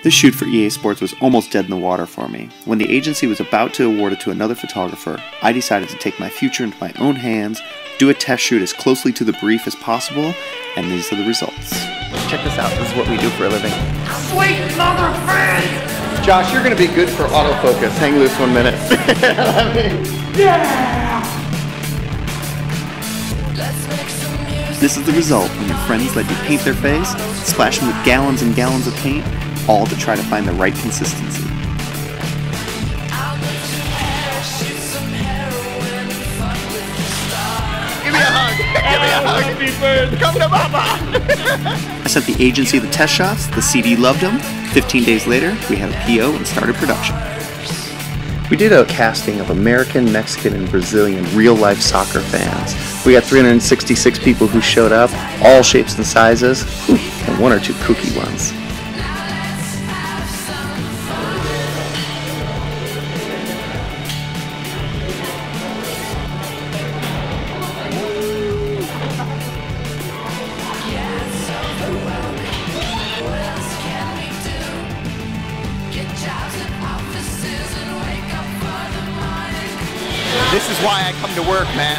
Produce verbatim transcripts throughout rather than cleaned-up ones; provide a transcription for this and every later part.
This shoot for E A Sports was almost dead in the water for me. When the agency was about to award it to another photographer, I decided to take my future into my own hands, do a test shoot as closely to the brief as possible, and these are the results. Check this out, this is what we do for a living. Sweet mother frig! Josh, you're gonna be good for autofocus. Hang loose one minute. Yeah! This is the result when your friends let you paint their face, splash them with gallons and gallons of paint, all to try to find the right consistency. Give me a hug! Give me a hug! Happy birthday! Come to Mama! I sent the agency the test shots, the C D loved them. fifteen days later, we had a P O and started production. We did a casting of American, Mexican, and Brazilian real-life soccer fans. We got three hundred sixty-six people who showed up, all shapes and sizes, and one or two kooky ones. This is why I come to work, man.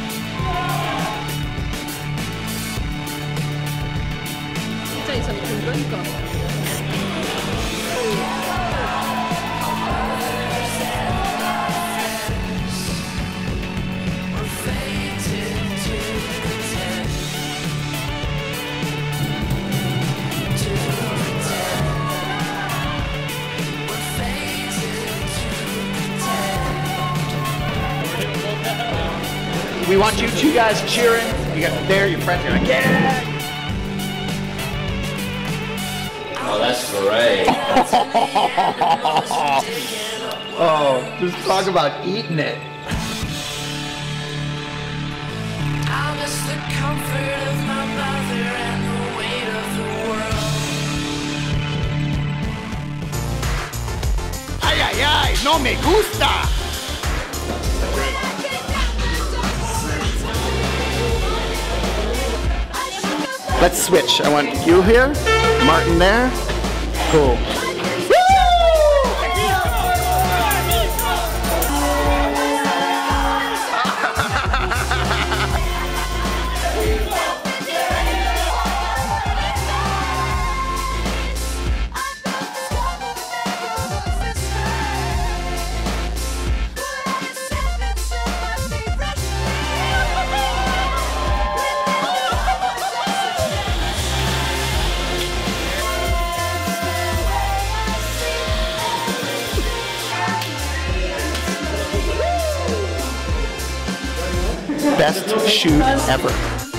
We want you two guys cheering. You got there, your friends are like, yeah! Oh, that's great. Oh, just talk about eating it. I miss the comfort of my mother and the weight of the world. Ay, ay, ay, no me gusta! Let's switch. I want you here, Martin there. Cool. Best shoot ever.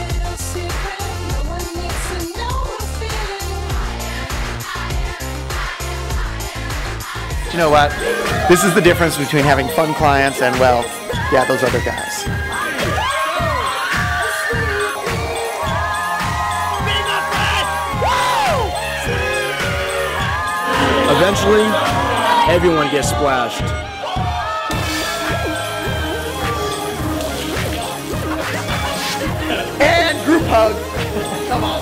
You know what? This is the difference between having fun clients and, well, yeah, those other guys. Eventually, everyone gets splashed. And group hug. Come on.